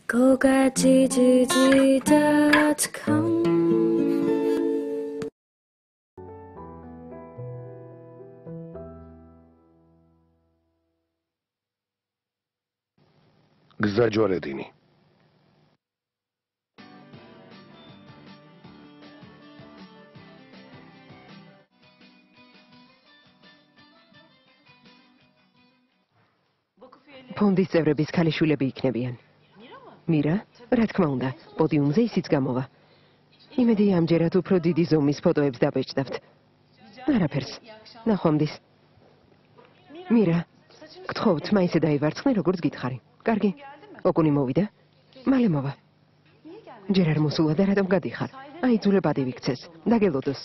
GoGatGG.com გზა ჯვარედინი ფონდის წევრების ქალიშვილები იქნებიან. მირა, რა თქმა უნდა, პოდიუმზე ისიც გამოვა. იმედი ამჯერად უფრო დიდი ზომის ფოტოებს დაბეჭდავთ. არაფერს. ნახვამდის. მირა, გთხოვთ, მაისე დაივარცხნე, როგორც გითხარი. კარგი. ოკუნი მოვიდა. მალე მოვა. ჯერ არ მოსულა და რატომ გადიხარ? აიძულე ბადივი გცეს. დაგელოდოს.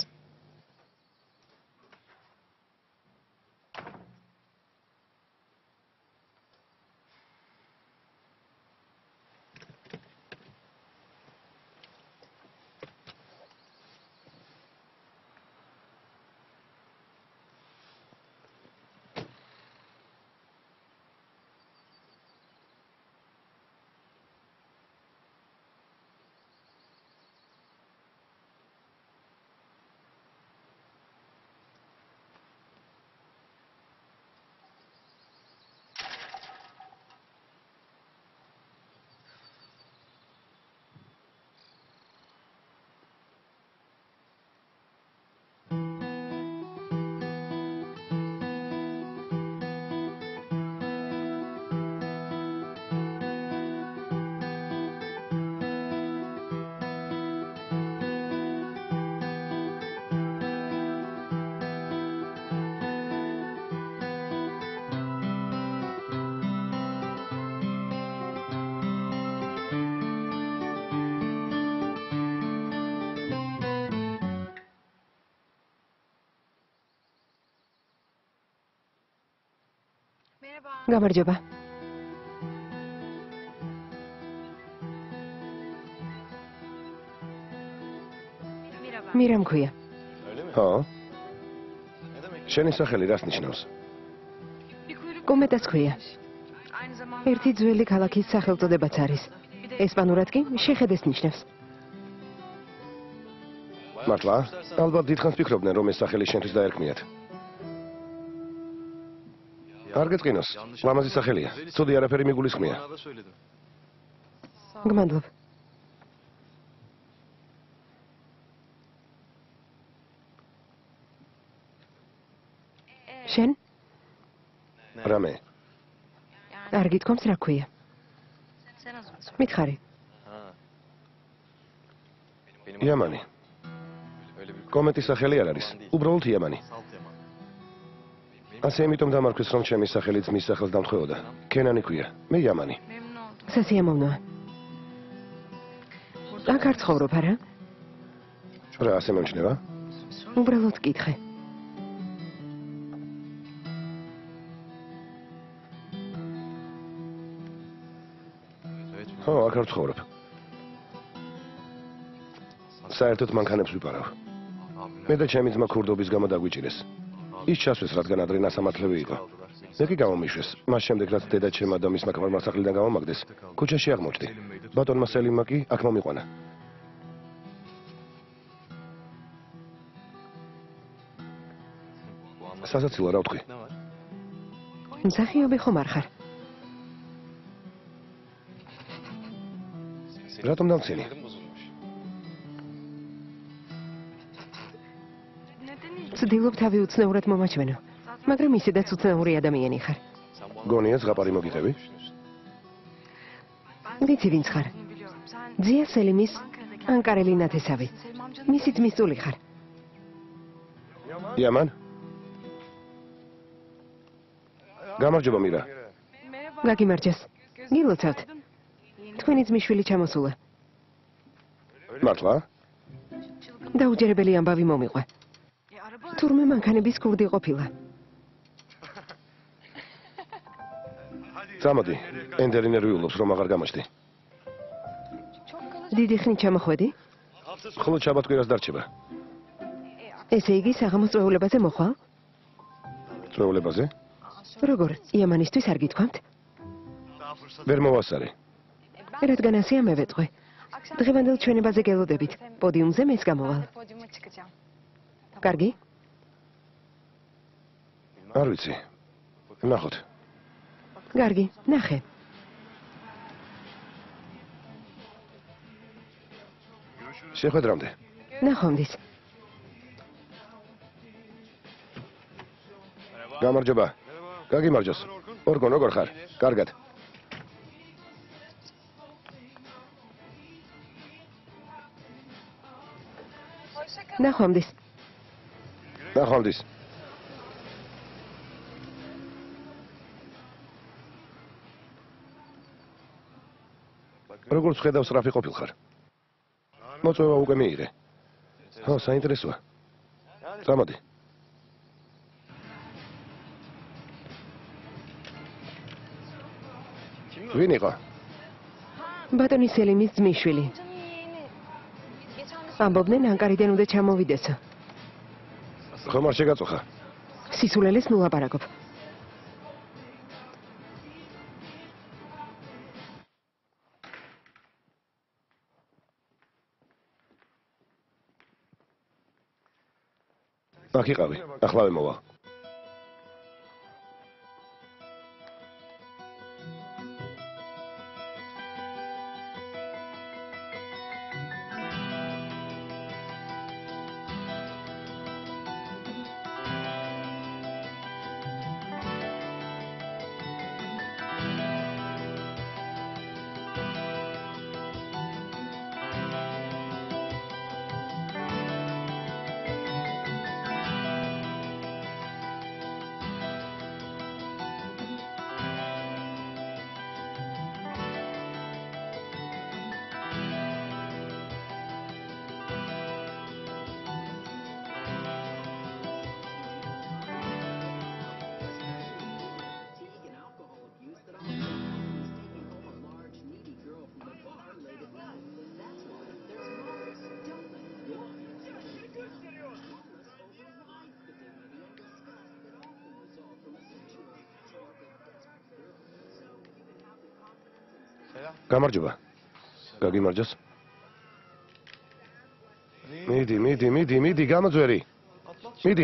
გამარჯობა. მირა მქვია. ხო? შენი სახელი რას ნიშნავს? კომეტას ქვია. ერთი ძველი ქალაქის სახელწოდებაც არის. ესპანურად კი შეხედეს ნიშნავს. მართლა? ალბათ დიდხანს ფიქრობდნენ, რომ ეს სახელი შენთვის დაერქმიათ. არ გეწყინოს, ლამაზი სახელია. ცუდი არაფერი მიგულისხმია. გმადლობ. შენ? რამე? არ გითქვამს რა ქვია? მითხარი. იამანი. კომეტის სახელი არ არის, უბრალოდ იამანი. ასე იმიტომ დამარხვის, რომ ჩემი სახელი ძმის სახელს დამხვეოდა. კენანი ქვია, მე იამანი. სასიამოვნოა. აქ არ ცხოვრობ, არა? რა ასე მომჩნევა? უბრალოდ კითხე. ხო, აქ არ ცხოვრობ. საერთოდ მანქანებს ვიპარავ. მე და ჩემი ძმა ქურდობის გამო დაგვიჭირეს. ის ჩასვეს, რადგან ადრე ნასამართლები იყო. მე კი გამომიშვეს. მას შემდეგ, რაც დედა ჩემმა და მისმა ქმარმა სახლიდან გამომაგდეს, ქუჩაში აღმოჩნდი. ბატონმა სელიმმა კი აქ მომიყვანა. სასაცილო რა ვთქვი? მსახიობი ხომ არ ხარ? რატომ დავცინი? ვცდილობ თავი უცნაურად მომაჩვენო, მაგრამ ისედაც უცნაური ადამიანი ხარ. გონია ზღაპარი მოგიტევი? ვიცი ვინც ხარ. ძია სელიმის ანკარელი ნათესავი. მისი ძმის წული ხარ. იამან? გამარჯობა მირა. გაგიმარჯოს. გილოცავთ. თქვენი ძმისშვილი ჩამოსულა. მართლა? დაუჯერებელი ამბავი მომიყვა. თურმე მანქანების ქურდი ყოფილა. წამოდი, ენდერი ნერვიულობს, რომ აღარ გამოჩდი. დიდი ხნით ჩამოხვედი? ხოლო შაბათ-კვირას დარჩება. ესე იგი, საღამოს წვეულებაზე მოხვალ? წვეულებაზე? როგორ, იამანისთვის არ გითქვამთ? ვერ მოვასწარე. რადგან ასეა მევეტყვე. დღევანდელ ჩვენებაზე გელოდებით. პოდიუმზე მეც გამოვალ. კარგი? არ ვიცი. ნახოთ. კარგი, ნახე. შეხვედრამდე. ნახვამდის. გამარჯობა. გაგიმარჯოს. ორგონ, როგორ ხარ? კარგად. ნახვამდის. ნახვამდის. როგორც ხედავს, რაფი ყოფილხარ? მოწვევა უკვე მიიღე. ხო, საინტერესოა. წამოდი. ვინ იყო? ბატონი სელიმის ძმისშვილი. ამბობდნენ ანკარიდან უნდა ჩამოვიდესო. ხომ არ შეგაწუხა? სისულელეს ნუ ლაპარაკობ. აქ იყავი, ახლავე მოვალ. გამარჯობა. გაგიმარჯოს. მიდი, გამოძვერი. მიდი.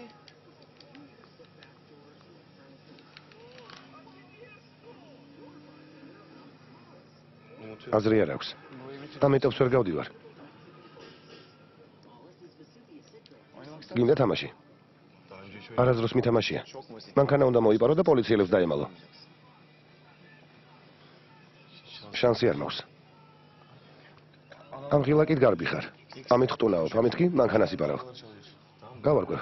აზრი არ აქვს. ამიტომაც ვერ გავდივარ. გინდა თამაში? არასდროს მითამაშია. მანქანა უნდა მოიპარო და პოლიციელებს დაემალო. შანსი არ მაქვს. ამ ღილაკით გარბი ხარ. ამით ხტუნაობ, ამით კი მანქანას იპარავ. გავარკვევ.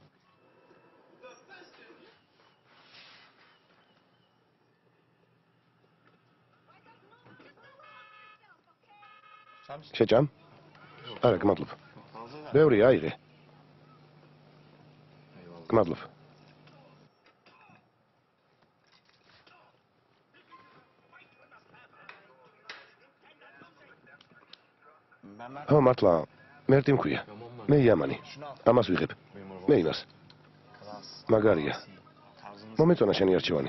შეჭამ? არა, გმადლობ. ბევრი აიღე. გმადლობ. ხო, მართლა, მერტი მქვია. მე იამანი. ამას ვიღებ. მე იმას. მაგარია. მომეწონა შენი არჩევანი.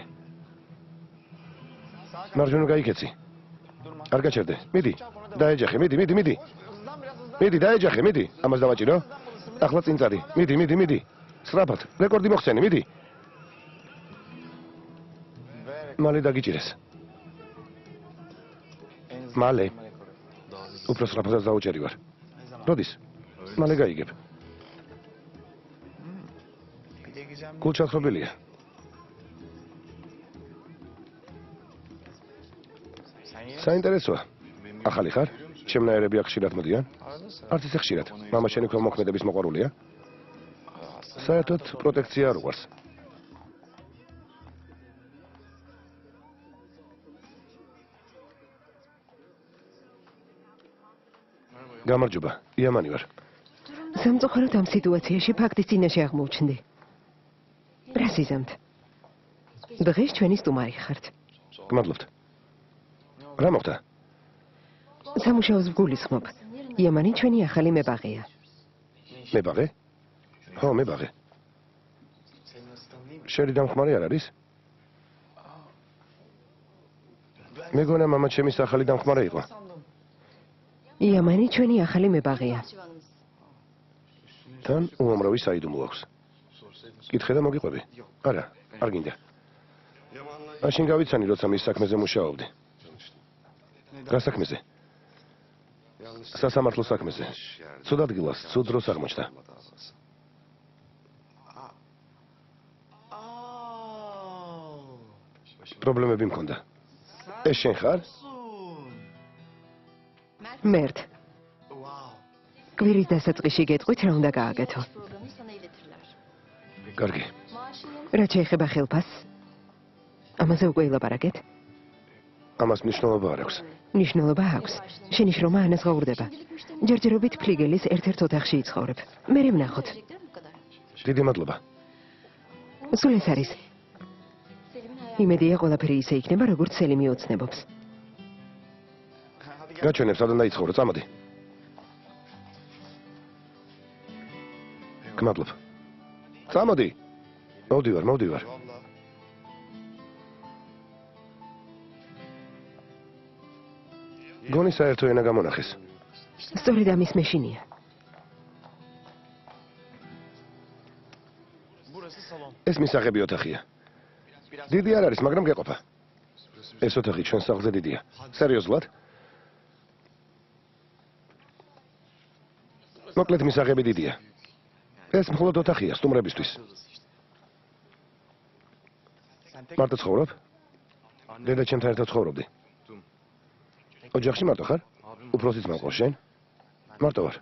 მარჯვენა გაიქეცი. არ გაჩერდე. მიდი. დაეჯახე, მიდი. მიდი, დაეჯახე, მიდი. ამას დავაჭირო. ახლა წინ წადი. მიდი. სრაფად. რეკორდი მოხსენი, მიდი. მალე დაგიჭირეს. მალე. უფრო სრაფადაც დაუჭერი ვარ. როდის? მალე გაიგებ. გულჩახრობილია. საინტერესოა. ახალი ხარ? შემნაერები აქ ხშირად მოდიან? არც ისე ხშირად. მამა შენი ქველმოქმედების მოყვარულია? საერთოდ პროტექცია არ უყვარს. გამარჯობა, იამანი ვარ. სამწუხაროდ ამ სიტუაციაში ფაქტის წინაშე აღმოჩნდი. რა სიზამთ? დღეს ჩვენი სტუმარი ხართ. გმადლობთ. რა მოხდა? სამუშაოს ვგულისხმობ. იამანი ჩვენი ახალი მებაღეა. მებაღე? ხო, მებაღე. შერი დამხმარე არ არის? მეგონა მამა ჩემის ახალი დამხმარე იყო. იამანი ჩვენი ახალი მებაღია. თან უამრავი საიდუმლო აქვს. კითხე და მოგიყვები. არა, არ გინდა. მაშინ გავიცანი, როცა მის საქმეზე მუშაობდი. რა საქმეზე? სასამართლო საქმეზე. ცუდ ადგილას, ცუდ დროს აღმოჩნდა. პრობლემები მქონდა. ეს შენ ხარ? მერტ. კვირის დასაწყისში გეტყვით რა უნდა გააკეთო. კარგი. რა შეეხება ხელფასს? ამაზე უკვე ილაპარაკეთ? ამას მნიშვნელობა არ აქვს. ნიშნულობა აქვს. შენი შრომა ანაზღაურდება. ჯერჯერობით ფლიგელის ერთ-ერთ ოთახში იცხოვრებ. მერე ვნახოთ. დიდი მადლობა. სულ ეს არის. იმედია ყველაფერი ისე იქნება, როგორც სელიმი ოცნებობს. გაჩვენებ, სადან დაიცხოვრო, წამოდი. გმადლობ. წამოდი. მოვდივარ. გონი საერთო ენა გამონახეს. სწორედ ამის მეშინია. ეს მისაღები ოთახია. დიდი არ არის, მაგრამ გეყოფა. ეს ოთახი ჩვენ სახლზე დიდია. სერიოზულად? მოკლედ მისაღები დიდია. ეს მხოლოდ ოთახია სტუმრებისთვის. მარტო ცხოვრობ? დედა ჩემთან ერთად ცხოვრობდი. ოჯახში მარტო ხარ? უფროსიც მაყავს შენ? მარტო ვარ.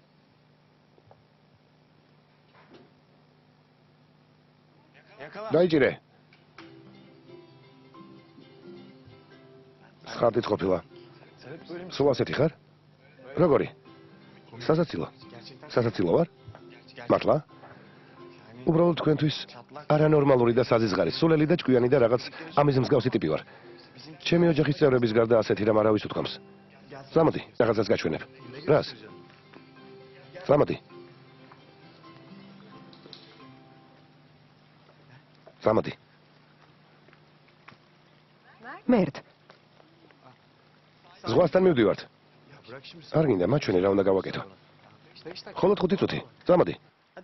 დაიჭირე. ხარდით ყოფილა. სულ ასეთი ხარ? როგორი? სასაცილო ვარ? მართლა? უბრალოდ თქვენთვის არანორმალური და საზიზღარი, სულელი და ჭკვიანი და რაღაც ამის მსგავსი ტიპი ვარ. ჩემი ოჯახის წევრების გარდა ასეთი რამ არავის უთქვამს. წამოდი, რაღაცას გაჩვენებ. რას? წამოდი. წამოდი. მერტ. ზღვასთან მივდივართ. არ გინდა, მაჩვენე რა უნდა გავაკეთო. მხოლოდ 5 წუთი. წამოდი.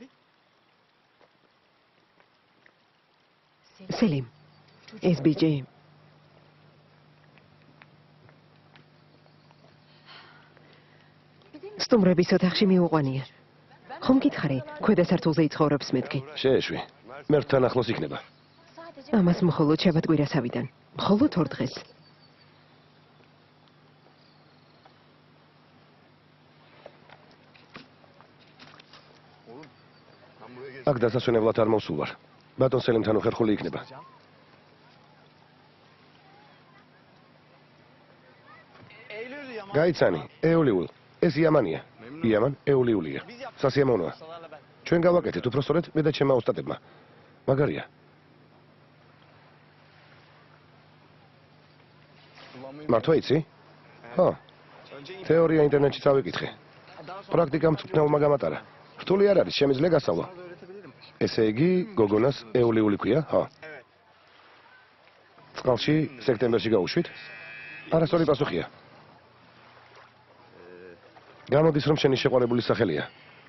სელიმ. ეს ბიჭი. სტუმრების ოთახში მიუყვანია. ხომ გითხარი, ქვედა სართულზე იცხოვრებს მეთქი? შეეშვი. მერტთან ახლოს იქნება. ამას მხოლოდ შაბათ-კვირასავიდან. მხოლოდ 2 დღეს. აქ დასასვენებლად არ მოვსულ ვარ. ბატონ სელიმთან უხერხული იქნება. გაიცანი, ეულიულ. ეს იამანია. იამან ეულიულია. სასიამოვნოა. ჩვენ გავაკეთეთ უпростоრეთ მე და ჩემმა ოსტატებმა. მაგარია. მართლა იცი? ხო. თეორია ინტერნეტში წავიკითხე. პრაქტიკა მწვრთნელმა გამატარა. რთული არ არის, შემიძლია გასწავლა. ესე იგი, გოგონას ეულიული ქვია, ხო? წყალში სექტემბერში გაუშვით? არასწორი პასუხია. გამოდის, რომ შენი შეყვარებული სახელია.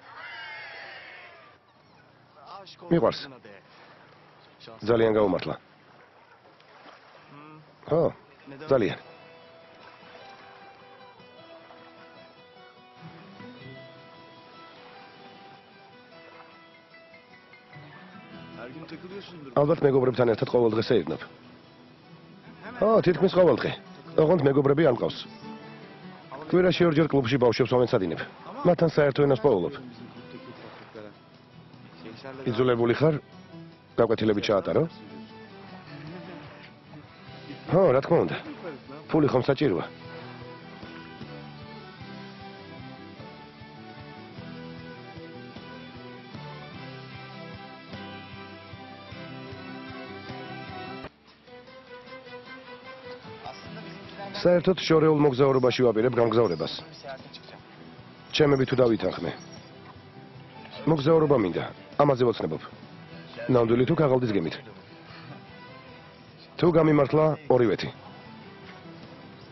მიყვარს. ძალიან გაუმართლა. ხო, ძალიან. ალბათ მეგობრებთან ერთად ყოველ დღეს ეირნებ. ხო, თითქმის ყოველ დღე. ოღონდ მეგობრები არ მყავს. კვირაში 2 ჯერ კლუბში ბავშვებს ვამეცადინებ. მათთან საერთო ენას პოულობ. იძულებული ხარ? გაკვეთილები ჩაატარო? ხო, რა თქმა უნდა. ფული ხომ საჭიროა. საერთოდ შორეულ მოგზაურობაში ვაპირებ გამგზავრებას. ჩემები თუ დავითანხმე. მოგზაურობა მინდა, ამაზე ვოცნებობ. ნამდვილი თუ ქაღალდის გემით. თუ გამიმართლა ორივეთი.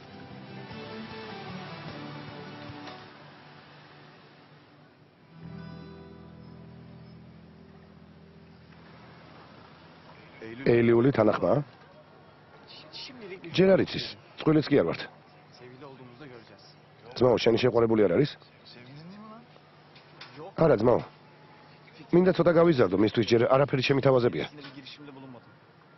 ეილიული თანახმაა? Şimdilik ჯერ არ იცის. წყვილიც კი არ ვართ. sevgili olduğumuzda göreceğiz. ძმაო, შენი შეყვარებული არ არის? Sevgilin değil mi lan? Yok. არა, ძმაო. მინდა ცოტა გავიზარდო, მისთვის ჯერ არაფერი შემითავაზებია. Şimdi bir girişimde bulunmadım.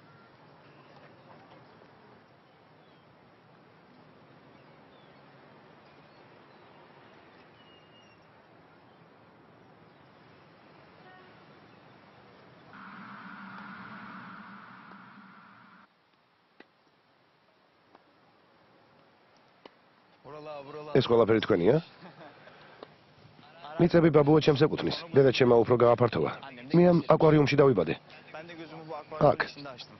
Buralar. ეს ყველაფერი თქვენია? მიწები ბაბუა ჩემს ეკუთვნის. დედა ჩემმა უფრო გააფართოვა. მე ამ აკვარიუმში დავიბადე. Ben de gözümü bu akvaryumun Ak. içinde açtım.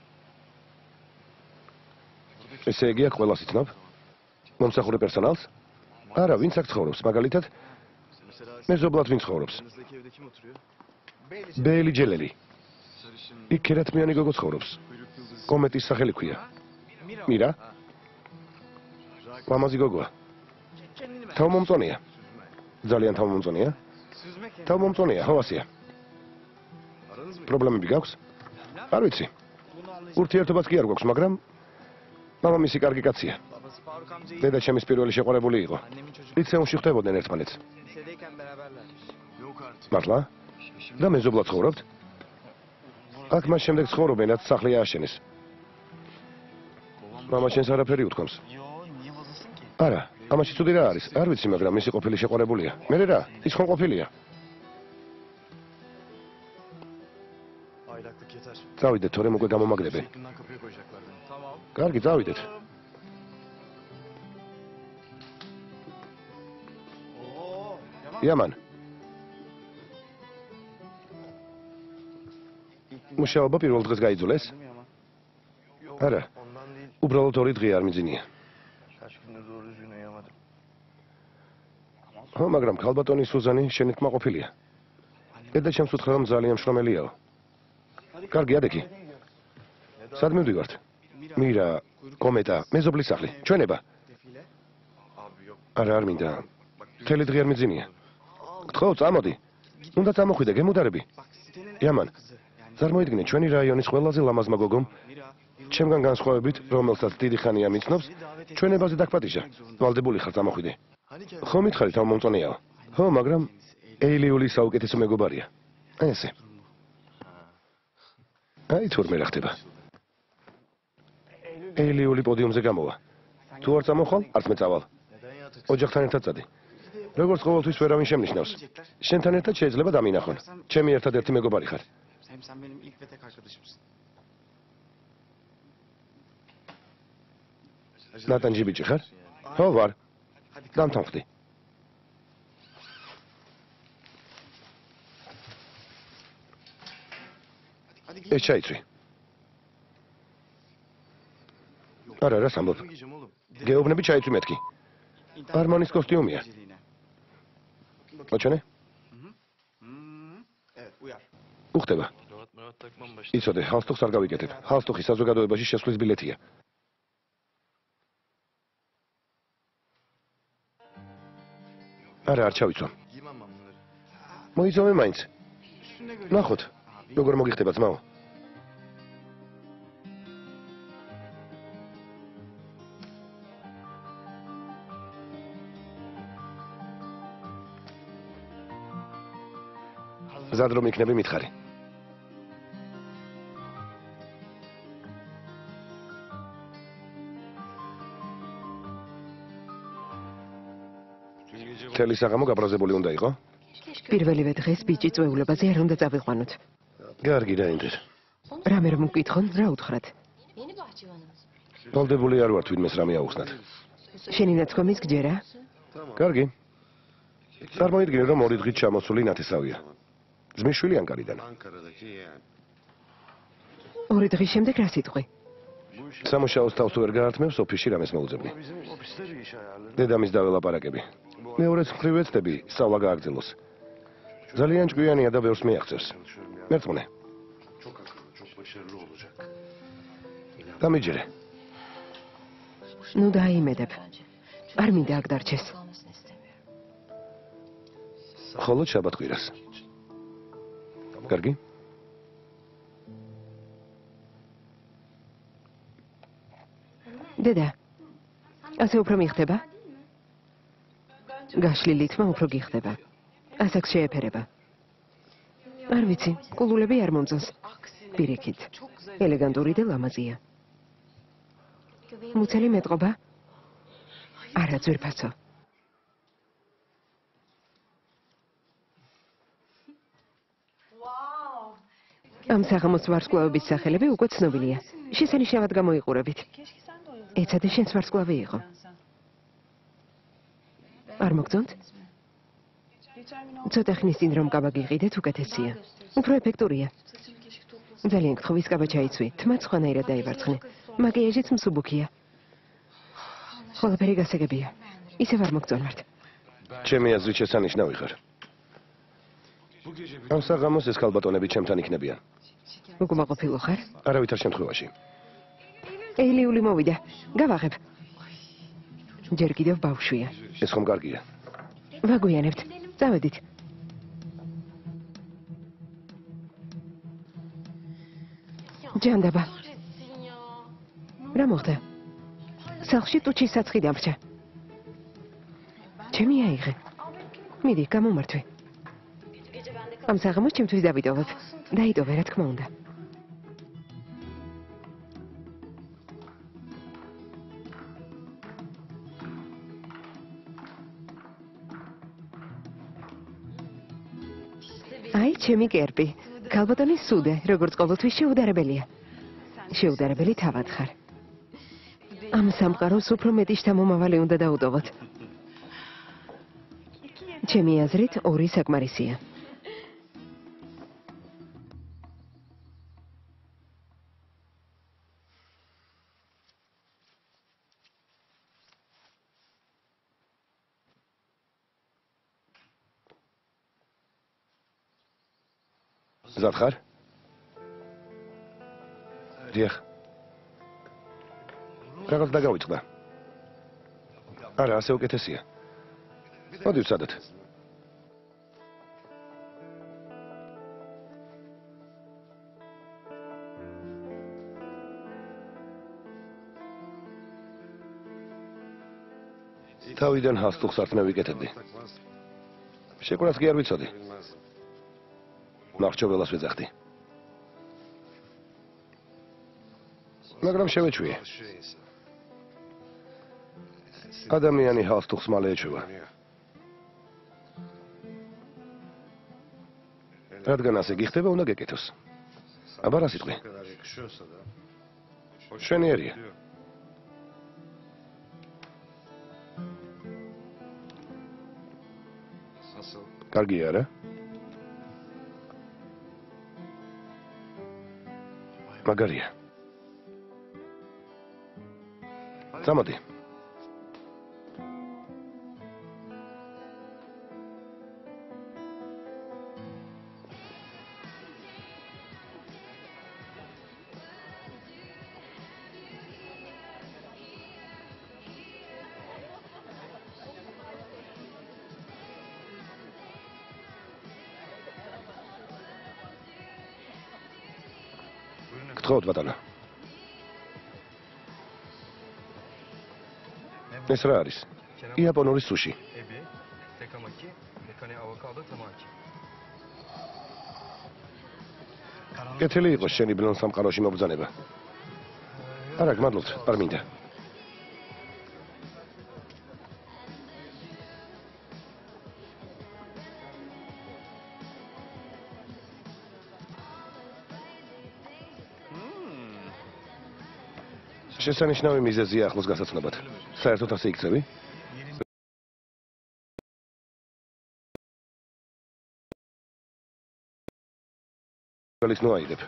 ესე იგი აქ ყველას იცნობ? მომსახურე პერსონალს? არა, ვინც აქ ცხოვრობს, მაგალითად, Mesela მეზობლად ვინ ცხოვრობს? yanınızdaki evde kim oturuyor? ბეილი ჯელელი. Sarışın, იქ ქერათმიანი გოგო ცხოვრობს. kuyruk yıldızı. კომეტის სახელი ქვია. Mira. მირა, Rak. ლამაზი გოგოა. Kendini ben. თავმომწონია. Süzme. ძალიან თავმომწონია. Süzme kendini. თავმომწონია, ხო ასია. Aranız mı? პრობლემები გაქვს? არ ვიცი. Bunu anlayacağım. ურთიერთობაც კი არ გვაქვს, მაგრამ მამამისი კარგი კაცია. Babası Faruk amca iyi. დედა ჩემის პირველი შეყვარებული იყო. Annemin çocuğu. ლიცეუმში ხვდებოდნენ ერთმანეთს. Lisedeyken beraberlermiş. Yok artık. მართლა? და მეზობლად ცხოვრობთ? აქ მას შემდეგ ცხოვრობენ, რაც სახლი ააშენეს. მამა შენს არაფერი უთქვამს. Yo, niye bozulsun ki? არა, ამაში ცუდი რა არის? არ ვიცი, მაგრამ მისი ყოფილი შეყვარებულია. მე რა? ის ხომ ყოფილია? Aylaklık yeter. წავიდეთ, თორემ უკვე გამომაგდებენ. Yakından kapıya koyacaklar beni. Tamam. კარგი, წავიდეთ. Oo, Yaman. იამან. მუშაობა პირველ დღეს გაიძულეს? Değil mi Yaman? Yok. არა, Ondan değil. უბრალოდ ორი დღე არ მიძინია. Kaç gündür doğru düzgün uyuyamadım. ხო, მაგრამ ქალბატონი სუზანი შენით მაყოფილია. დედა ჩემს უთხრა, რომ ძალიან მშრომელიაო. კარგი, ადექი. სად მივდივართ? მირა, კომეტა, მეზობლის სახლი. ჩვენება? Defile. Abi yok. არა, არ მინდა. მთელი დღე არ მიძინია. გთხოვ, წამოდი. უნდა წამოხვიდე, გემუდარები. Bak sitenin Yaman. kızı. Yani წარმოიდგინე, ჩვენი რაიონის ყველაზე ლამაზმა გოგომ, Mira. ჩემგან განსხვავებით, რომელსაც დიდი ხანია მიცნობს, ჩვენებაზე დაგპატიჟა. ვალდებული ხარ წამოხვიდე. Hani ხო მითხარი, თავმომწონიაო. ხო, მაგრამ ეილიული საუკეთესო მეგობარია. ესე. აი თურმე რა ხდება. ეილიული პოდიუმზე გამოვა. თუ არ წამოხვალ, არც მე წავალ. neden yatık? ოჯახთან ერთად წადი. როგორც ყოველთვის ვერავინ შემნიშნავს. შენთან ერთად შეიძლება დამინახონ. ჩემი ერთადერთი მეგობარი ხარ. Hem sen benim ilk ve tek arkadaşımsın. ნატანჯი ბიჭი ხარ? ხო, ვარ. Hadi kalk. დამთანხმდი. Hadi giy. ეს ჩაიცვი. არა, რა სამბობ. Giyeceğim oğlum. გეუბნები ჩაიცვი მეთქი. İnternet არმანის კოსტიუმია. geceliğine. მოჩვენე? Evet uyar. უხდება. იცოდე, ჰალსტუხს არ გავიკეთებ. ჰალსტუხი საზოგადოებაში შესვლის ბილეთია. არა, არ ჩავიცვა. Giymem ben bunları. მოიწოვე მაინც. Üstünde görüyorum. ნახოთ. როგორ მოგიხდება ძმაო? მზად რომ იქნები მითხარი. მთელი საღამო გაბრაზებული უნდა იყო? პირველივე დღეს ბიჭი წვეულებაზე არ უნდა წავიყვანოთ. კარგი, დაინდერ. რამე რომ მკითხონ, რა უთხრათ? Yeni bahçıvanımız. ვალდებული არ ვართ ვინმეს რამე აუხსნათ. შენი ნაცკომის გჯერა? კარგი. წარმოიდგინე, რომ ორი დღით ჩამოსული ნათესავია. ძმის შვილი ანკარიდან. Ankara'daki yeğen. ორი დღის შემდეგ რა სიტყვი? სამუშაოს თავს თუ ვერ გაართმევს, ოფისში რამეს მოუძებნი. Bizim ofisler iş ayarları. დედამის დაველაპარაკები. მეორე მხრივ ეცდები, სწავლა გააგრძელოს. ძალიან ჭკვიანია და ბევრს მიაღწევს. Çalışıyorum ya. მერწმუნე. Çok akıllı, çok başarılı olacak. დამიჯერე. ნუ დაიმედებ. არ მინდა აქ დარჩეს. Kalmasını istemiyorum. ხოლო შაბათ კვირას. კარგი? დედა, ასე უფრო მიხდება? გაშლილი თმა უფრო გიხდება. ასაკს შეეფერება. არ ვიცი, კულულები არ მომწონს. პირიქით, ელეგანტური და ლამაზია. მუცელი მეტყობა? არა, ძვირფასო. ამ საღამოს ვარსკვლავების სახელები უკვე ცნობილია. შესანიშნავად გამოიყურებით. ეცადე შენს ვარსკვლავი იყო. არ მოგწონთ? ცოტა ხნის წინ რომ კაბა გიყიდეთ, უკეთესია. უფრო ეფექტურია. ძალიან გთხოვის კაბა ჩაიცვი, თმა სხვანაირად დაივარცხნე. მაკიაჟიც მსუბუქია. ყველაფერი გასაგებია. ისევ არ მოგწონვართ. ჩემი აზრით შესანიშნავი ხარ. ამ საღამოს ეს ქალბატონები ჩემთან იქნებიან. უკმაყოფილო ხარ? არავითარ შემთხვევაში. ეილიული მოვიდა. გავაღებ. ჯერ კიდევ ბავშვია. ეს ხომ კარგია. ვაგვიანებთ. წავედით. ჯანდაბა. რა მოხდა? სახლში ტუჩის საცხი დამრჩა. ჩემი აიღე. მიდი, გამომართვე. ამ საღამოს ჩემთვის დავიტოვებ. დაიტოვე, რა თქმა უნდა. აი, ჩემი კერპი. ქალბატონის სუდე, როგორც ყოველთვის შეუდარებელია. შეუდარებელი თავად ხარ. ამ სამყაროს უფრო მეტი შთამომავალი უნდა დაუტოვოთ. ჩემი აზრით, ორი საკმარისია. ზად ხარ? დიახ. რაღაც დაგავიწყდა. არა, ასე უკეთესია. მოდი ვცადოთ. თავიდან ჰასტუხს არ მევიკეთებდი. შეკვრას კი არ ვიცოდი. ნახჭოველას ვეძახდი. მაგრამ შევეჩვიე. ადამიანი ჰასტუხს მალე ეჩვევა. რადგან ასე გიხდება, უნდა გეკეთოს. აბა რა სიტყვი? შენიერია. კარგია რა? მაგარია. წამოდი. გთხოვთ ბატონო. ეს რა არის? იაპონური სუში. Ebi, tekamaki, mekane avokado tamaki. კეთილი იყოს შენი ბლონ სამყაროში მობრძანება. არა, გმადლობთ, არ მინდა. შესანიშნავი მიზეზია ახლოს გასაცნობად. საერთოდ ასე იქცევი? გალის ნოაიდებ.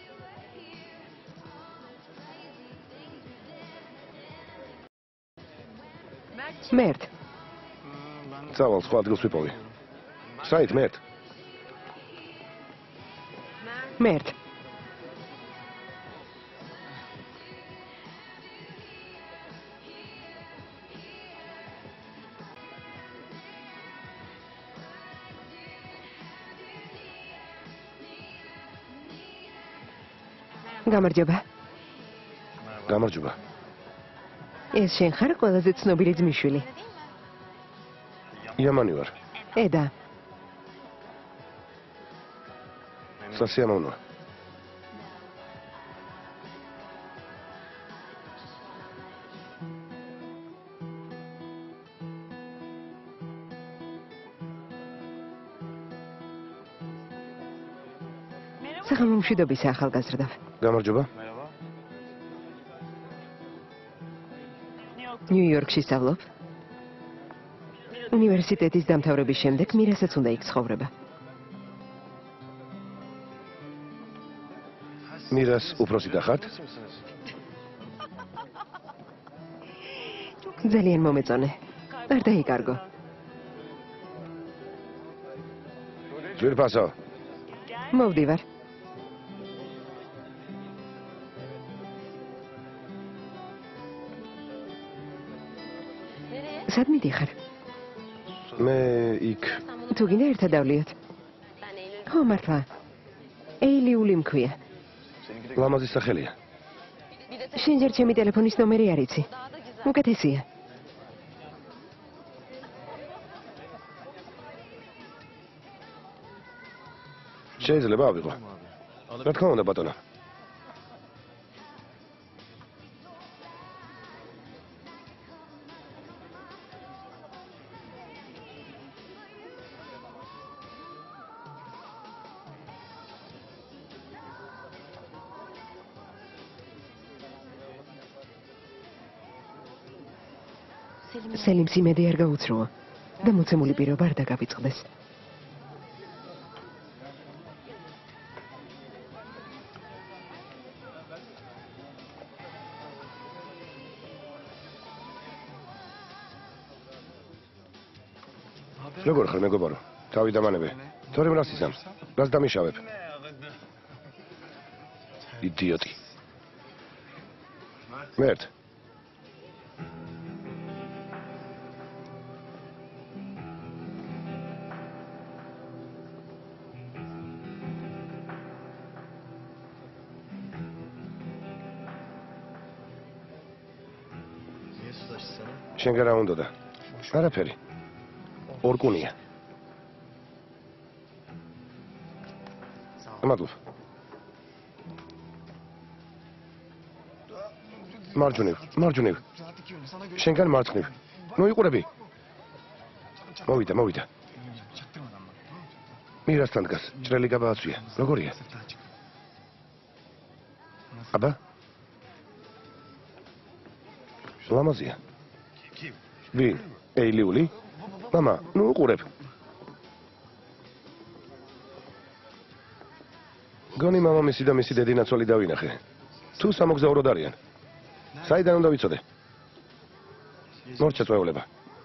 მერტ, წავალ სხვა ადგილს ვიპოვი. საით მერტ? მერტ. გამარჯობა. გამარჯობა. ეს შენ ხარ ყველაზე ცნობილი ძმისშვილი? იამანი ვარ. ედა, სასიამოვნოა. საღამო მშვიდობისა ახალგაზრდა. გამარჯობა. ნიუ-იორკში სწავლობ? უნივერსიტეტის დამთავრების შემდეგ მირასაც უნდა იქ ცხოვრება. მირას უფროსი დახართ? ძალიან მომეწონე. არ დაიკარგო. ძვირფასო. მოვდივარ. სად მიდიხარ? მე იქ თუ გინდა ერთად დავლიოთ. ხო, მართლა. ეილიული მქვია. ლამაზი სახელია. შენ ჯერ ჩემი ტელეფონის ნომერი არ იცი. უკეთესია. შეიძლება ავიღო. რა თქმა უნდა, ბატონო. სელიმს იმედი არ გაუცროა და მოცემული პირობა არ დაგავიწყდეს. როგორ ხარ მეგობარო? თავი დამანებე. თორემ რას იზამ? რას დამიშავებ? იდიოტი. მერტ. შენ გარა უნდა და არაფერი. ორკუნია. მადლობ. მარჯვნივ. შენგან მარცხნივ. ნუ იყურები. მოვიდა. მირასთან დგას, ჭრელი გაბააცვია. როგორია? აბა? ლამაზია. ვინ? ეილიული? მამა, ნუ უყურებ. გონი მამამისი და მისი დედინაცვალი დავინახე. თუ სამოგზაუროდ არიან. საიდან უნდა ვიცოდე? მორჩა წვეულება.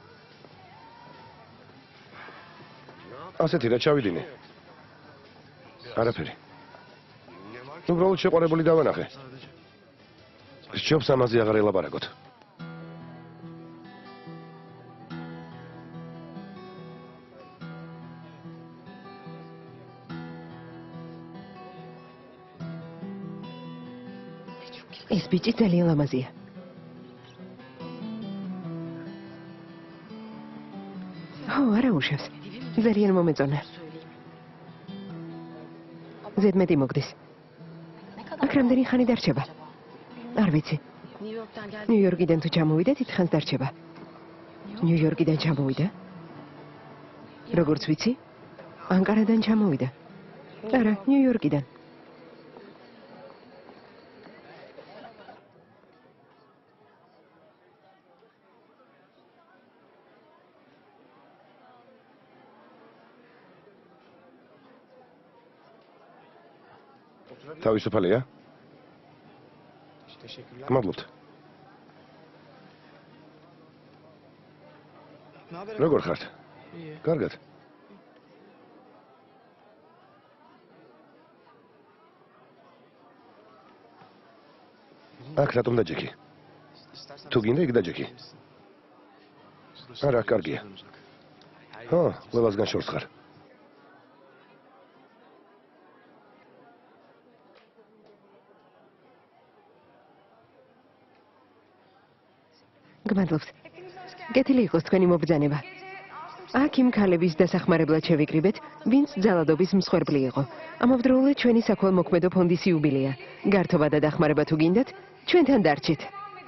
ასეთი რა ჩავიდინე. არაფერი. უბრალოდ შეყვარებული დავანახე. სჯობს ამაზე აღარ ელაპარაკოთ. ეს ბიჭი ძალიან ლამაზია. ხო, არა უშავს. ძალიან მომეწონა. ზედმეტი მოგდის. აქ რამდენი ხანი დარჩება? არ ვიცი. ნიუ-იორკიდან თუ ჩამოვიდა, თითქოს დარჩება. ნიუ-იორკიდან ჩამოვიდა? როგორც ვიცი, ანკარადან ჩამოვიდა. არა, ნიუ-იორკიდან. თავისუფალია? გმადლობთ. როგორ ხართ? კარგად. აქ რატომ დაჯექი? თუ გინდა იქ დაჯექი. არა, კარგია. ხო, ყველასგან შორს ხარ. მადლობს. გეთილი იყოს თქვენი მობრძანება. აქ იმ ქალების დასახმარებლად შევიკრიბეთ, ვინც ძალადობის მსხვერპლი იყო. ამავდროულად ჩვენი საქველმოქმედო ფონდის იუბილეა. გართობა და დახმარება თუ გინდათ, ჩვენთან დარჩით.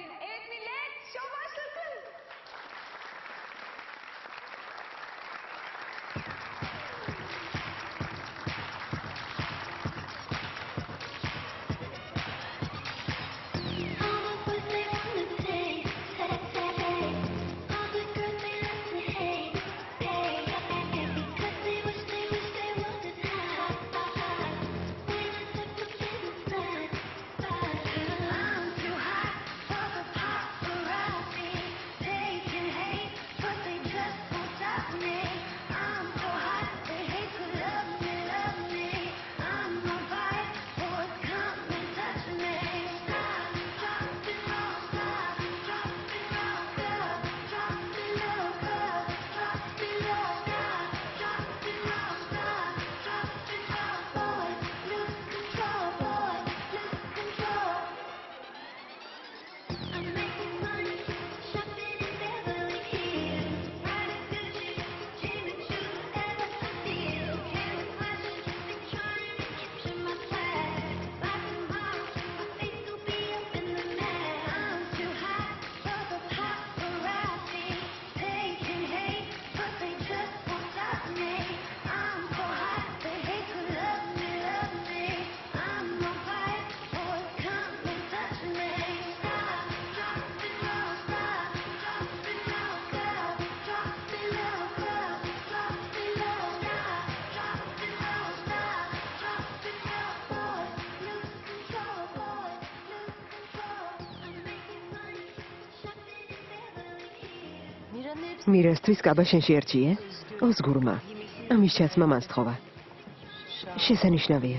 მირასთვის კაბა შენ შეერჩიე? ოზგურმა. ამის ჩაცმა მას თხოვა. შესანიშნავია.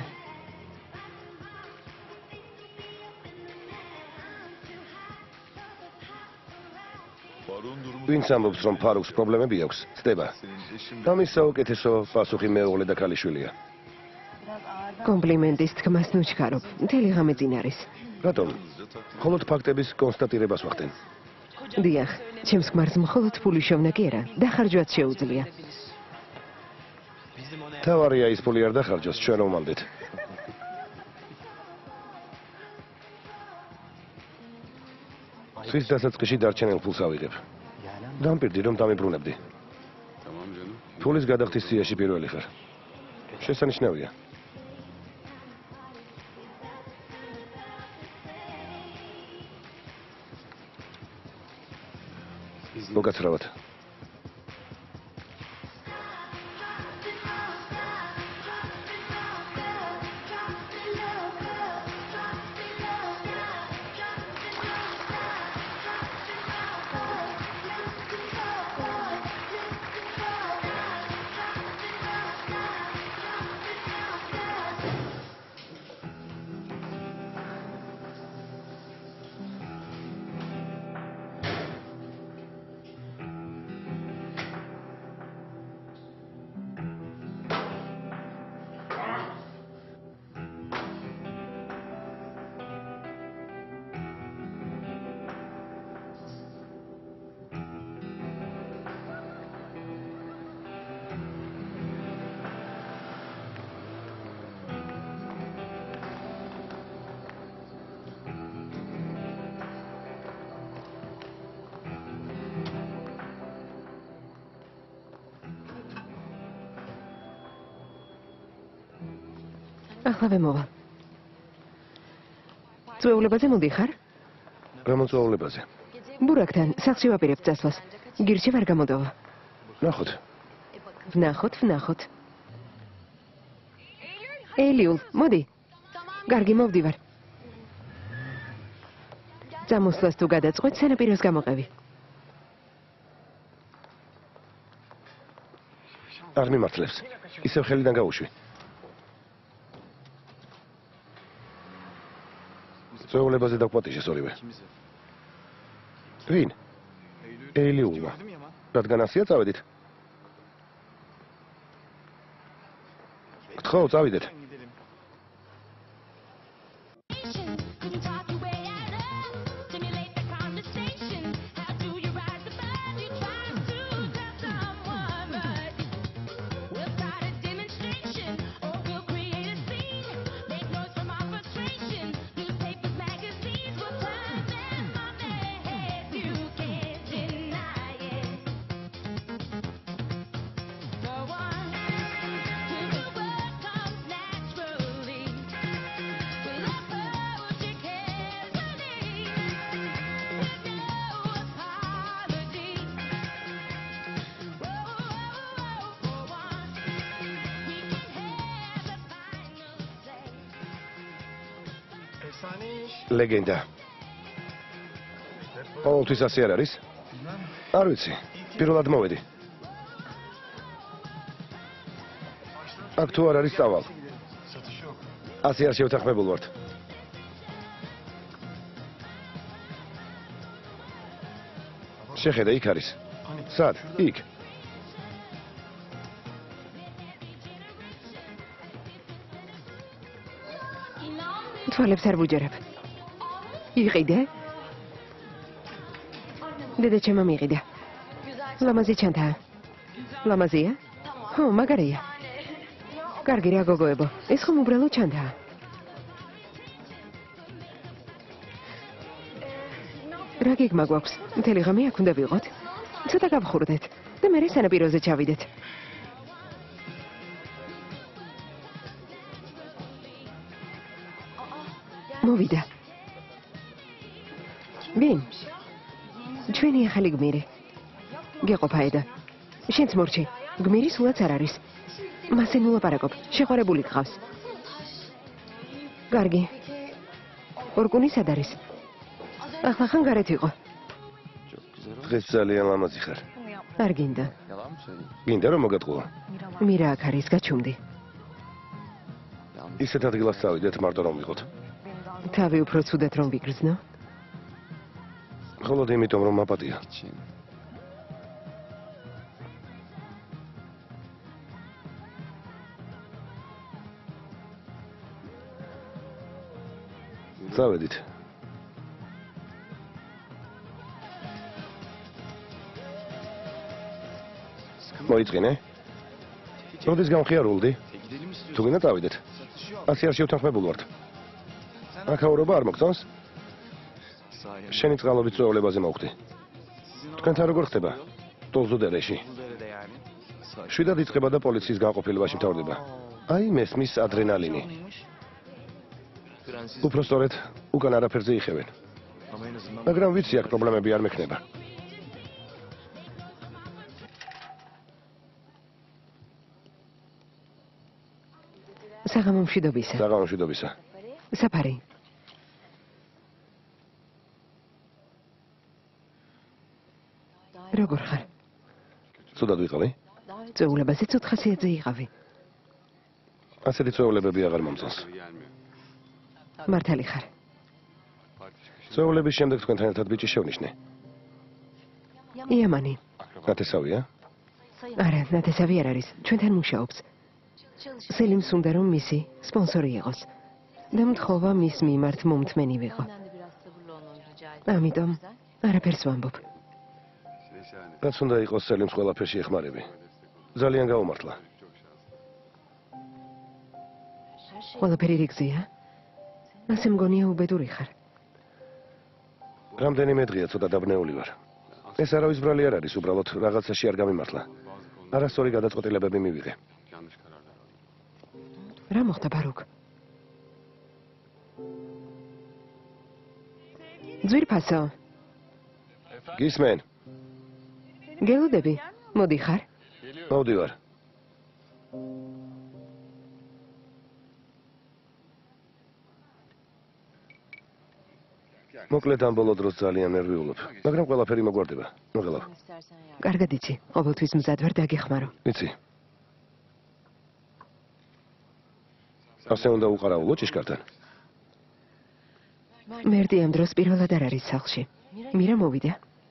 ვინც ამბობს, რომ ფარუქს პრობლემები აქვს, ცდება. ამის საუკეთესო პასუხი მეუღლე და ქალიშვილია. კომპლიმენტის თქმას ნუჩქარობ. მთელი ღამე წინ არის. რატომ? მხოლოდ ფაქტების კონსტატირებას ვახდენ. დიახ, ჩემს ქმარს მხოლოდ ფული შოვნა კი არა, დახარჯვაც შეუძლია. თავარია ის ფული არ დახარჯოს, ჩვენ რომ ვამდეთ. ხის დასაწყისში დარჩენილ ფულს ავიღებ. დამპირდი, რომ დამიბრუნებდი. ფულის გადახდის სიაში პირველი ხარ. შესანიშნავია. მოგაცრავად. ახლა მოვა. წვეულებაზე მოდიხარ? რომელ წვეულებაზე? ბურაკთან, სახლში ვაპირებ წასვლას. გირჩი ვერ გამოდოვა. ნახოთ. ვნახოთ. ელიულ, მოდი. გარგი მოვდივარ. წამოსვლას თუ გადაწყვეტ, სანაპიროს გამოყევი. არ მიმართლებს. ისევ ხელიდან გაუშვი. წვეულებაზე დაგვპატიჟეს ორივე. ვინ? ელიულმა. რადგან ასია წავედით? გთხოვ, წავიდეთ. Can you talk your way out of? Stimulate the conversation. How do you ლეგენდა. ყოველთვის ასე არ არის? არ ვიცი. პირველად მოვედი. აქ თუ არ არის წავალ. ასე არ შევთანხმებულ ვართ. შეხედა, იქ არის. სად? იქ. თვალებს არ ვუჯერებ. იყიდე? დედა ჩემო მიყიდა. ლამაზი ჩანთაა. ლამაზია? ხო, მაგარია. კარგი რა გოგოებო, ეს ხომ უბრალოდ ჩანთაა. რა გეგმა გვაქვს? მთელი ღამე აქ უნდა ვიყოთ? ცოტა გავხურდეთ და მერე სანაპიროზე ჩავიდეთ. მოვიდა. ვინ? ჩვენი ახალი გმირი. გეყოფა ედა. შენც მორჩი. გმირი სულაც არ არის. მასე ნულაპარაკობ. შეყვარებული გყავს. კარგი. ორკუნი სად არის? ახლა ხან გარეთ იყო. დღეს ძალიან ლამაზი ხარ. არ გინდა. გინდა რომ მოგატყუო? მირა აქ არის, გაჩუმდი. ისეთ ადგილას წავიდეთ მარტო რომ ვიყოთ. თავი უფრო ცუდად რომ ვიგრძნო. მხოლოდ იმიტომ რომ მაპატია. წავედით. მოიწყინე? როდის გამხიარულდი? თუ გინდა წავიდეთ. ასე არ შევთანხმებულ ვართ. აქაურობა არ მოგწონს? შენი წყალობით წვეულებაზე მოვხდი. თქვენთან როგორ ხდება? დოზუდერეში. შვიდად იწყება და პოლიციის განყოფილებაში მთავრდება. აი მესმის ადრენალინი. უფრო სწორედ, უკან არაფერზე იხევენ. მაგრამ ვიცი, აქ პრობლემები არ მექნება. საღამო მშვიდობისა. საღამო მშვიდობისა. საფარი. როგორ ხარ? ცუდად ვიყავი? წვეულებაზე ცოტ ხასიათზე იყავი. ასეთი წვეულებები აღარ მომწონს. მართალი ხარ. წვეულების შემდეგ თქვენთან ერთად ბიჭი შევნიშნე. იამანი. ნათესავია? არა, ნათესავი არ არის. ჩვენთან მუშაობს. სელიმს უნდა რომ მისი სპონსორი იყოს. და მთხოვა მის მიმართ მომთმენი ვიყო. ამიტომ არაფერს ვამბობ. რაც უნდა იყოს სელიმს ყველაფერში ეხმარები. ძალიან გაუმართლა. ყველაფერი რიგზეა? ასე მგონია უბედური ხარ. რამდენიმე დღეა ცოტა დაბნეული ვარ. ეს არავის ბრალი არ არის, უბრალოდ რაღაცაში არ გამიმართლა. არასწორი გადაწყვეტილებები მივიღე. რა მოხდა ბარუკ? ძვირფასო. გისმენ? გელოდები? მოდი ხარ? მოვდივარ. მოკლედ ამ ბოლო დროს ძალიან ნერვიულობ, მაგრამ ყველაფერი მოგვარდება. მოგელავ. კარგად იცი, ყოველთვის მზად ვარ დაგეხმარო. იცი. ასე უნდა უყარავულო ჭიშკართან. მერტი ამ დროს პირველად არ არის სახლში. მირა მოვიდა.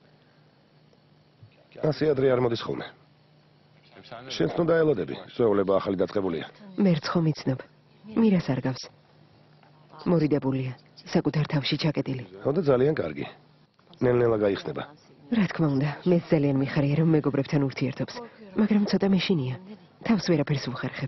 ასე ადრე არ მოდის ხოლმე. შენს თუ დაელოდები, წვეულება ახალი დაწყებულია. მერც ხომ იცნობ. მირას არ გავს. მორიდებულია. საკუთარ თავში ჩაკეტილი. ხო და ძალიან კარგი. ნელ-ნელა გაიხსნება. რა თქმა უნდა, მეც ძალიან მიხარია რომ მეგობრებთან ურთიერთობს, მაგრამ ცოტა მეშინია. თავს ვერაფერს ვუხერხებ.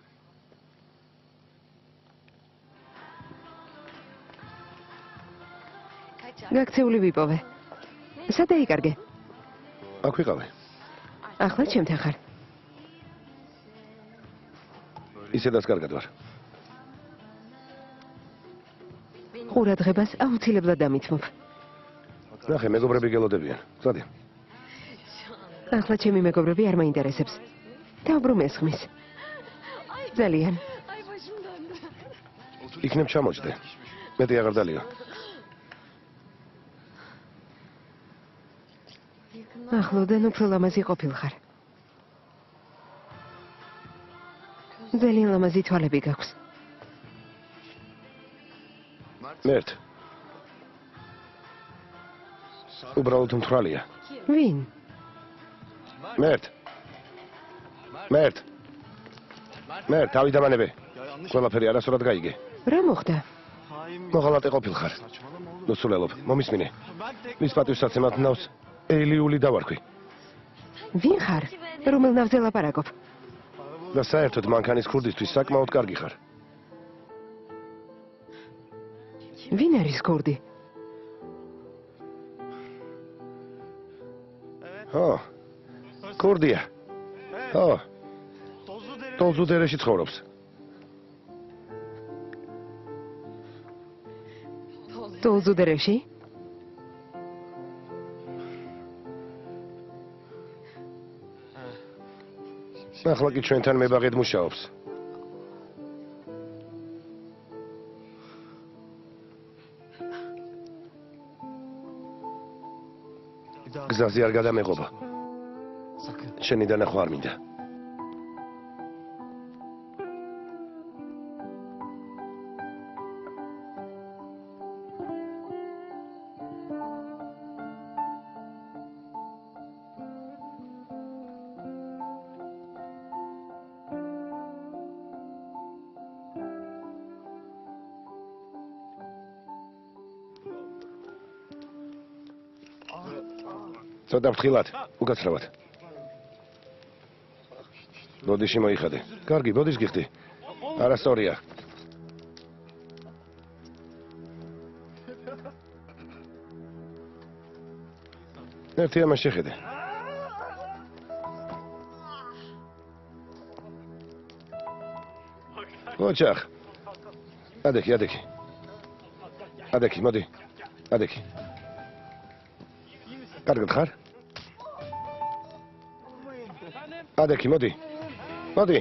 გაქცეული ვიპოვე. სად დაიკარგე? აქ ვიყავი. ახლა ჩემთან ხარ. ისედაც კარგად ვარ. ყურადღებას აუცილებლად დამითმობ. ნახე, მეგობრები გელოდებიან. წადი. ახლა ჩემი მეგობრები არ მაინტერესებს. დაუბრუნე ესხმის. ძალიან. იქნებ ჩამოჭდე. მეტი აღარ დალიო. ახლოდან უფრო ლამაზი ყოფილხარ. ძალიან ლამაზი თვალები გაქვს. მერტ. უბრალოდ მთვრალია. ვინ? მერტ. მერტ. მერტ, თავი დამანებე. ყველაფერი არასწორად გაიგე. რა მოხდა? მოღალატე ყოფილხარ. ნუსულელობ, მომისმინე. მის პატივსაცემად ნავს ელიული დავარქვი. ვინ ხარ? რომელ ნავზე ლაპარაკობ? და საერთოდ მანქანის ქურდისთვის საკმაოდ კარგი ხარ. ვინ არის ქურდი? ო. ქურდია. ო. ტოლზუდერეში ცხოვრობს. ტოლზუდერეში? ახლა კი ჩვენთან მებაღედ მუშაობს. გზაზე არ გადამეღობა. შენი დანახვა არ მინდა. ცოტა ფრთხილად, უკაცრავად. ბოდიში მოიხადე. კარგი, ბოდიშ გიხდი. არასწორია. ერთი ამას შეხედე. ოჩახ. ადექი, ადექი. ადექი, მოდი. ადექი. კარგად ხარ? ადექი, მოდი. მოდი.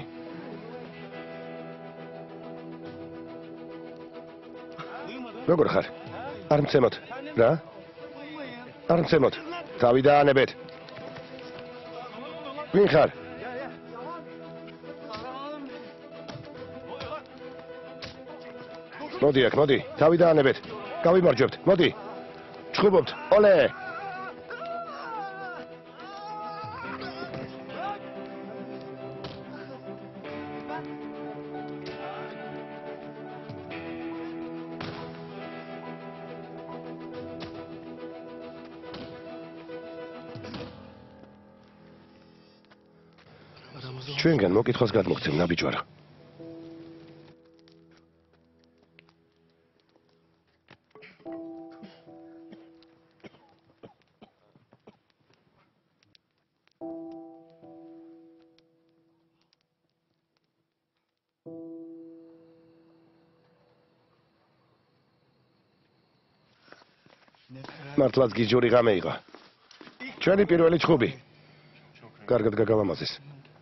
როგორ ხარ? არ მცემოთ. რა? არ მცემოთ. თავი დაანებეთ. ვინ ხარ? მოდი აქ, მოდი. თავი დაანებეთ. გავიმარჯვებთ. მოდი. ჩხუბობთ. ოლე! ჩვენგან მოკითხვას გადმოგცემ, ნაბიჯვარა. მართლაც გიჯური ღამე იყო. ჩვენი პირველი ჩხუბი. კარგად გაგავამაზეს.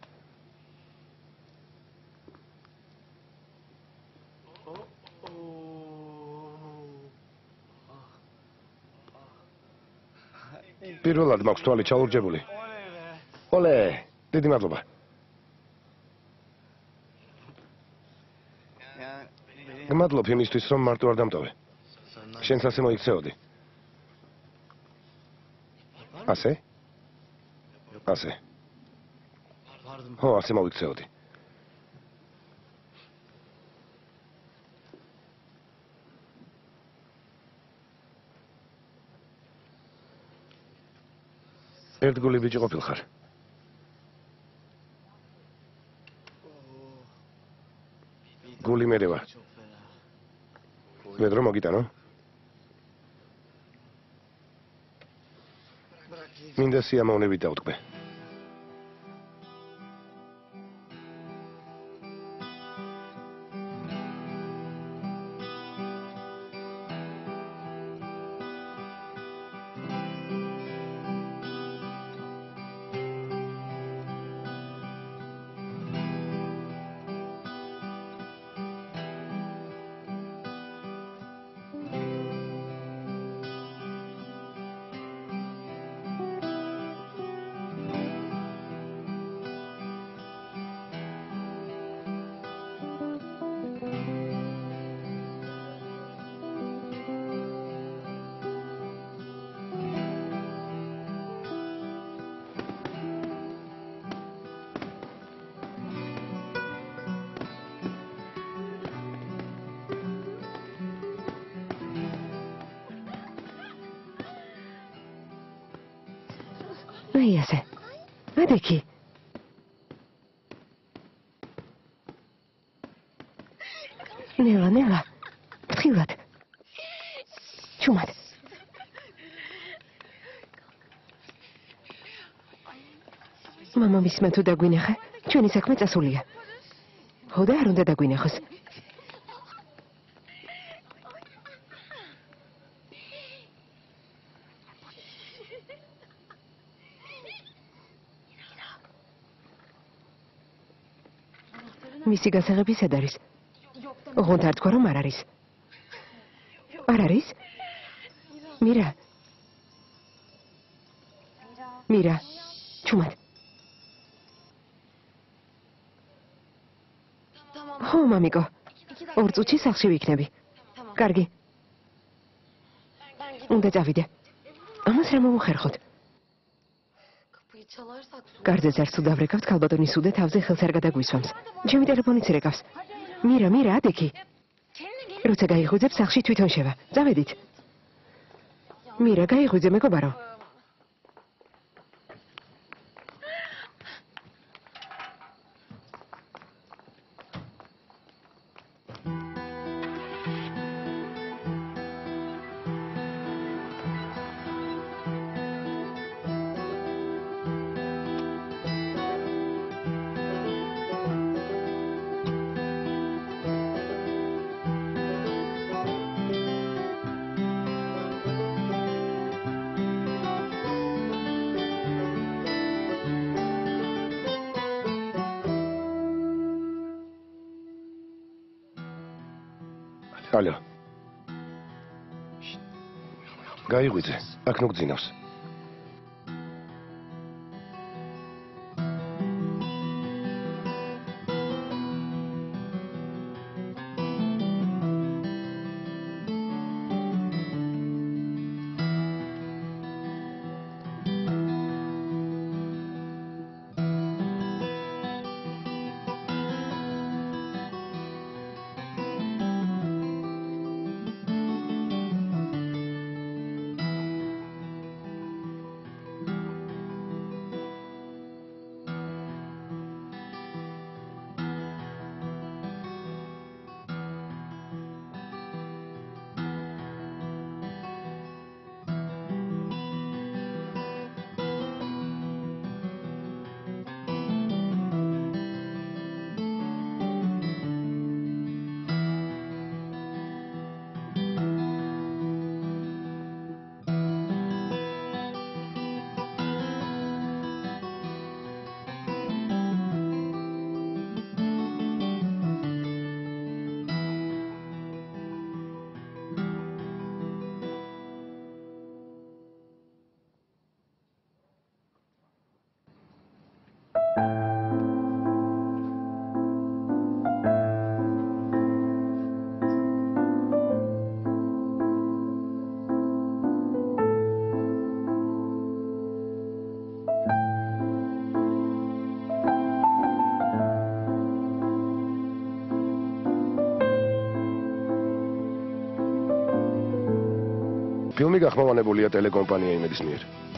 პირველად მაქვს თვალი ჩალურჯებული. ოლე, დიდი მადლობა. მადლობ იმისთვის, რომ მარტო არ დამტოვე. შენც ასე მოიქცეოდი. ასე? ასე. ხო, ასე მოიქცეოდი. ერთგული ბიჭი ყოფილხარ. გული მერე ვარ. მედრო მოგიტანო? მინდა სიამოვნებით დავტყვე. აი ასე. ადექი. ნელა. ფრთხილად. ჩუმად. მამამისმა თუ დაგვინახა, ჩვენი საქმე წასულია. ხო და არ უნდა დაგვინახოს. მისი გასაღები სად არის? ოღონდ არ თქვა რომ არ არის. არ არის? მირა. ჩუმად. ხო, მამიკო. 2 წუთში სახლში ვიქნები. კარგი. უნდა წავიდე. ამას რა მომუხერხოთ? Kapıyı çalarsak su. გარზე ზარს თუ დავრეკავთ, ქალბატონი სუდე თავზე ხელს არ გადაგვისვამს. ჩემი ტელეფონიც რეკავს. მირა, ადექი. Kendine gel. როცა გაიღვიძებ, სახლში თვითონ შევა. წავედით. მირა, გაიღვიძე, მეგობარო. ალო. გაიღვიძე, აქ ნუგძინავს. ფილმი გახმოვანებულია ტელეკომპანია იმედის მიერ.